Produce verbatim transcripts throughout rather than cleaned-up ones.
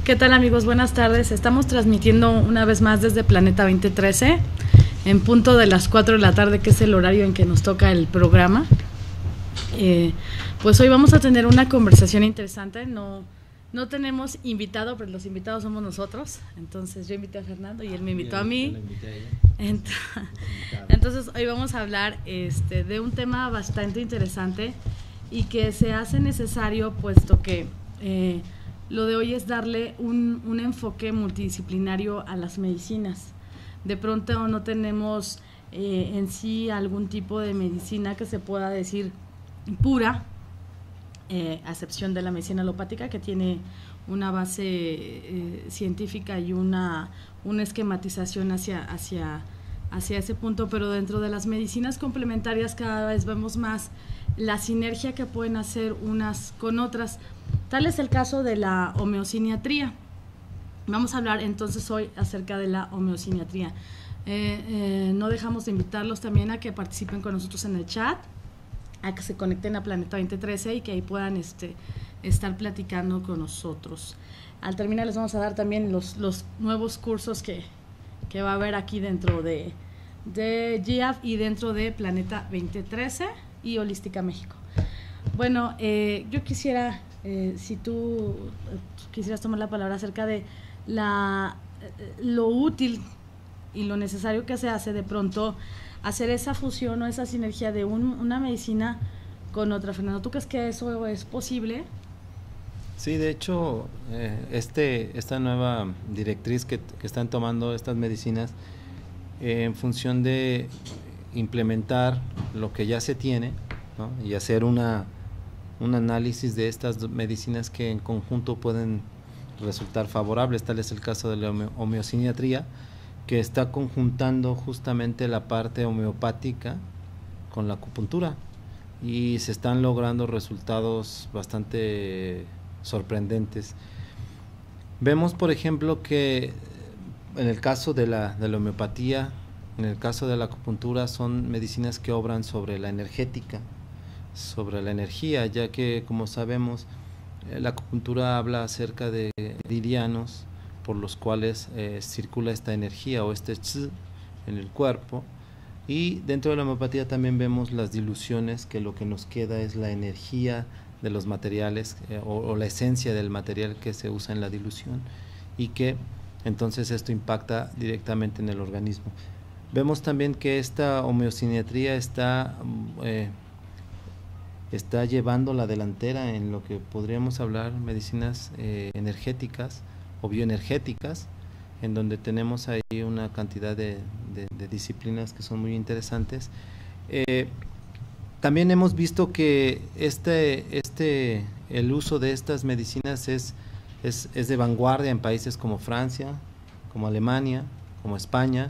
¿Qué tal, amigos? Buenas tardes. Estamos transmitiendo una vez más desde Planeta veinte trece, en punto de las cuatro de la tarde, que es el horario en que nos toca el programa. Eh, pues hoy vamos a tener una conversación interesante. No, no tenemos invitado, pero los invitados somos nosotros. Entonces yo invité a Fernando y él me invitó a mí. Entonces hoy vamos a hablar este, de un tema bastante interesante y que se hace necesario, puesto que eh, lo de hoy es darle un, un enfoque multidisciplinario a las medicinas. De pronto no tenemos eh, en sí algún tipo de medicina que se pueda decir pura, eh, a excepción de la medicina alopática, que tiene una base eh, científica y una, una esquematización hacia, hacia, hacia ese punto, pero dentro de las medicinas complementarias cada vez vemos más la sinergia que pueden hacer unas con otras. Tal es el caso de la homeosiniatría. Vamos a hablar entonces hoy acerca de la homeosiniatría. Eh, eh, no dejamos de invitarlos también a que participen con nosotros en el chat, a que se conecten a Planeta veinte trece y que ahí puedan este, estar platicando con nosotros. Al terminar les vamos a dar también los, los nuevos cursos que, que va a haber aquí dentro de, de G I A F y dentro de Planeta veinte trece y Holística México. Bueno, eh, yo quisiera, eh, si tú quisieras tomar la palabra acerca de la, lo útil y lo necesario que se hace de pronto hacer esa fusión o esa sinergia de un, una medicina con otra. Fernando, ¿tú crees que eso es posible? Sí, de hecho, eh, este, esta nueva directriz que, que están tomando estas medicinas eh, en función de implementar lo que ya se tiene, ¿no? Y hacer una, un análisis de estas medicinas que en conjunto pueden resultar favorables. Tal es el caso de la homeosiniatría, que está conjuntando justamente la parte homeopática con la acupuntura y se están logrando resultados bastante sorprendentes. Vemos, por ejemplo, que en el caso de la, de la homeopatía, en el caso de la acupuntura, son medicinas que obran sobre la energética, sobre la energía, ya que, como sabemos, la acupuntura habla acerca de meridianos por los cuales eh, circula esta energía o este ch en el cuerpo, y dentro de la homeopatía también vemos las diluciones, que lo que nos queda es la energía de los materiales eh, o, o la esencia del material que se usa en la dilución, y que entonces esto impacta directamente en el organismo. Vemos también que esta homeosiniatría está eh, está llevando la delantera en lo que podríamos hablar medicinas eh, energéticas o bioenergéticas, en donde tenemos ahí una cantidad de, de, de disciplinas que son muy interesantes. Eh, también hemos visto que este, este, el uso de estas medicinas es, es, es de vanguardia en países como Francia, como Alemania, como España,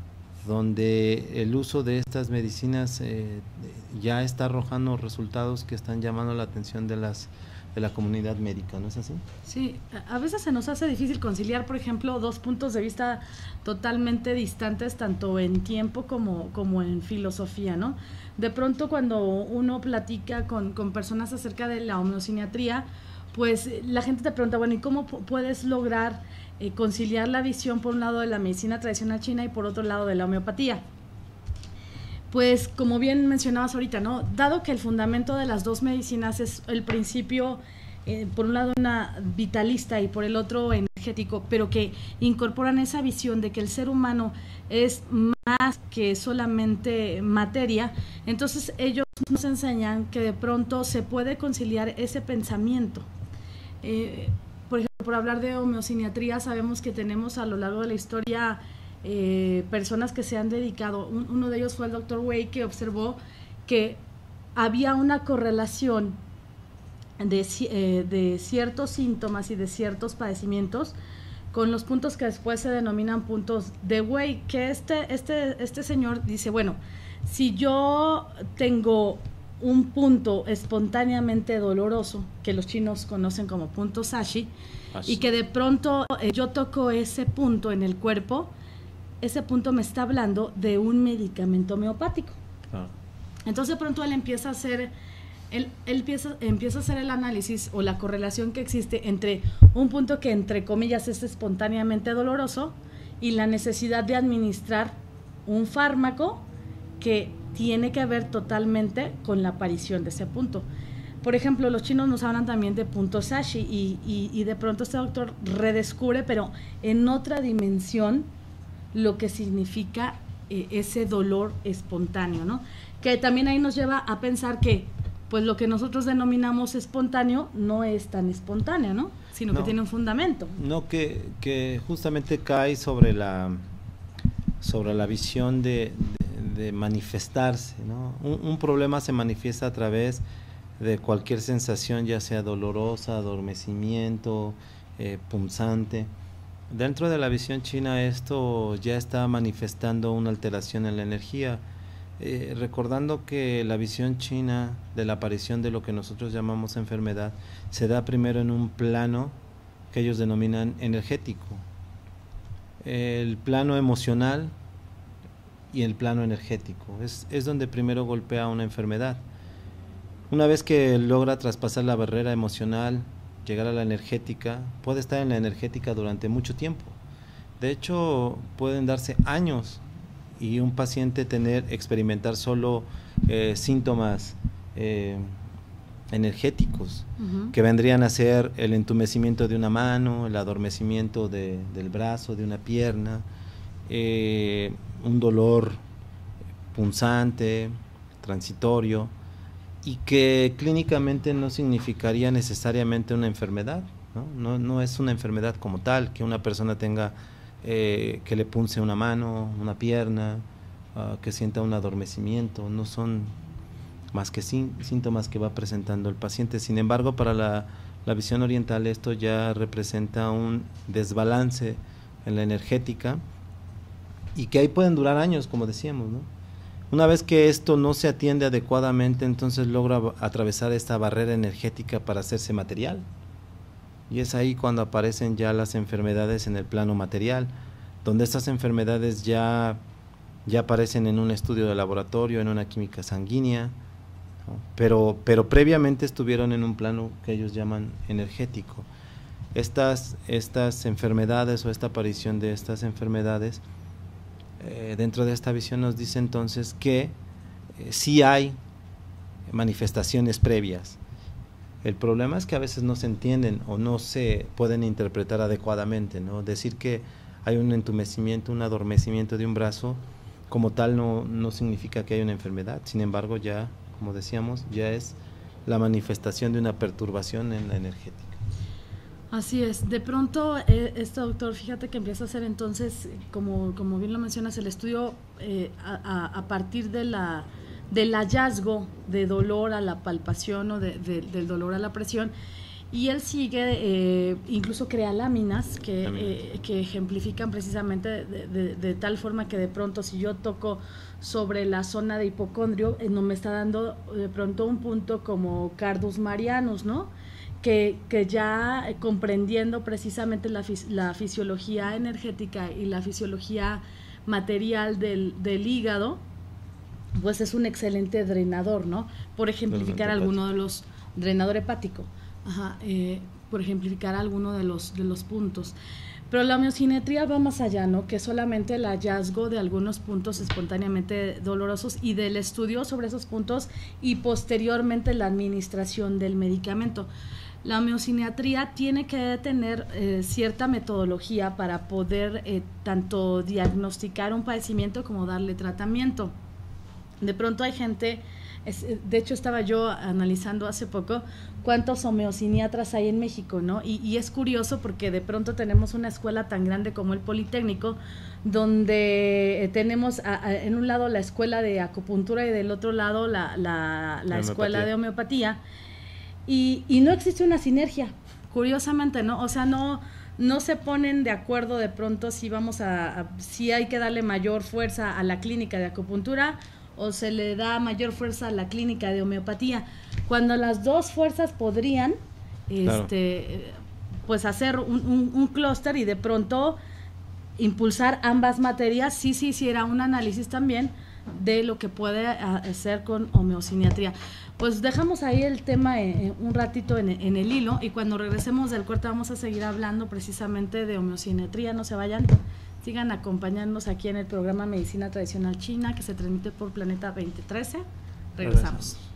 donde el uso de estas medicinas eh, ya está arrojando resultados que están llamando la atención de las de la comunidad médica, ¿no es así? Sí, a veces se nos hace difícil conciliar, por ejemplo, dos puntos de vista totalmente distantes, tanto en tiempo como, como en filosofía, ¿no? De pronto, cuando uno platica con, con personas acerca de la homeosiniatría, pues la gente te pregunta, bueno, ¿y cómo puedes lograr eh, conciliar la visión, por un lado, de la medicina tradicional china y por otro lado de la homeopatía? Pues como bien mencionabas ahorita, ¿no? Dado que el fundamento de las dos medicinas es el principio, eh, por un lado una vitalista y por el otro energético, pero que incorporan esa visión de que el ser humano es más que solamente materia, entonces ellos nos enseñan que de pronto se puede conciliar ese pensamiento. Eh, por ejemplo, por hablar de homeosiniatría, sabemos que tenemos a lo largo de la historia Eh, personas que se han dedicado. Un, uno de ellos fue el doctor Way, que observó que había una correlación de, eh, de ciertos síntomas y de ciertos padecimientos con los puntos que después se denominan puntos de Way, que este, este, este señor dice, bueno, si yo tengo un punto espontáneamente doloroso, que los chinos conocen como punto Sashi, Así. y que de pronto eh, yo toco ese punto en el cuerpo, ese punto me está hablando de un medicamento homeopático. Ah. Entonces de pronto él empieza a hacer Él, él empieza, empieza a hacer el análisis o la correlación que existe entre un punto que entre comillas es espontáneamente doloroso y la necesidad de administrar un fármaco que tiene que ver totalmente con la aparición de ese punto. Por ejemplo, los chinos nos hablan también de punto Sashi y, y, y de pronto este doctor redescubre, pero en otra dimensión, lo que significa eh, ese dolor espontáneo, ¿no? Que también ahí nos lleva a pensar que pues lo que nosotros denominamos espontáneo no es tan espontáneo, ¿no? Sino no, que tiene un fundamento. No, que, que justamente cae sobre la, sobre la visión de, de, de manifestarse, ¿no? Un, un problema se manifiesta a través de cualquier sensación, ya sea dolorosa, adormecimiento, eh, punzante. Dentro de la visión china esto ya está manifestando una alteración en la energía. Eh, recordando que la visión china de la aparición de lo que nosotros llamamos enfermedad se da primero en un plano que ellos denominan energético, el plano emocional y el plano energético es, es donde primero golpea una enfermedad. Una vez que logra traspasar la barrera emocional, llegar a la energética, puede estar en la energética durante mucho tiempo. De hecho, pueden darse años y un paciente tener, experimentar solo eh, síntomas eh, energéticos, uh-huh. que vendrían a ser el entumecimiento de una mano, el adormecimiento de, del brazo, de una pierna, eh, un dolor punzante, transitorio, y que clínicamente no significaría necesariamente una enfermedad, ¿no? No, no es una enfermedad como tal, que una persona tenga Eh, que le punce una mano, una pierna, uh, que sienta un adormecimiento, no son más que sí, síntomas que va presentando el paciente. Sin embargo, para la, la visión oriental esto ya representa un desbalance en la energética y que ahí pueden durar años, como decíamos, ¿no? Una vez que esto no se atiende adecuadamente, entonces logra atravesar esta barrera energética para hacerse material. Y es ahí cuando aparecen ya las enfermedades en el plano material, donde estas enfermedades ya, ya aparecen en un estudio de laboratorio, en una química sanguínea, ¿no? pero, pero previamente estuvieron en un plano que ellos llaman energético. Estas, estas enfermedades o esta aparición de estas enfermedades, eh, dentro de esta visión nos dice entonces que eh, sí hay manifestaciones previas. El problema es que a veces no se entienden o no se pueden interpretar adecuadamente, ¿no? Decir que hay un entumecimiento, un adormecimiento de un brazo, como tal no, no significa que haya una enfermedad. Sin embargo, ya, como decíamos, ya es la manifestación de una perturbación en la energética. Así es. De pronto, eh, este doctor, fíjate que empieza a hacer entonces, como, como bien lo mencionas, el estudio eh, a, a partir de la... del hallazgo de dolor a la palpación o de, de, del dolor a la presión, y él sigue, eh, incluso crea láminas que, eh, que ejemplifican precisamente de, de, de tal forma que de pronto si yo toco sobre la zona de hipocondrio, eh, no me está dando de pronto un punto como Cardus Marianus, ¿no? Que, que ya eh, comprendiendo precisamente la, fis, la fisiología energética y la fisiología material del, del hígado, pues es un excelente drenador, ¿no? Por ejemplificar alguno de los, drenador hepático, ajá, eh, por ejemplificar alguno de los, de los puntos. Pero la homeocinetría va más allá, ¿no? Que solamente el hallazgo de algunos puntos espontáneamente dolorosos y del estudio sobre esos puntos y posteriormente la administración del medicamento. La homeocinetría tiene que tener eh, cierta metodología para poder eh, tanto diagnosticar un padecimiento como darle tratamiento. De pronto hay gente, es, de hecho estaba yo analizando hace poco cuántos homeociniatras hay en México, ¿no? Y, y es curioso porque de pronto tenemos una escuela tan grande como el Politécnico, donde tenemos a, a, en un lado la escuela de acupuntura y del otro lado la, la, la escuela de homeopatía, y, y no existe una sinergia, curiosamente, ¿no? O sea, no... no se ponen de acuerdo de pronto si vamos a, a si hay que darle mayor fuerza a la clínica de acupuntura o se le da mayor fuerza a la clínica de homeopatía, cuando las dos fuerzas podrían claro. este pues hacer un, un, un clúster y de pronto impulsar ambas materias. Sí, sí, sí, era un análisis también de lo que puede hacer con homeociniatría. Pues dejamos ahí el tema eh, un ratito en, en el hilo, y cuando regresemos del corte vamos a seguir hablando precisamente de homeociniatría. No se vayan, sigan acompañándonos aquí en el programa Medicina Tradicional China, que se transmite por Planeta veinte trece. Regresamos. Regresamos.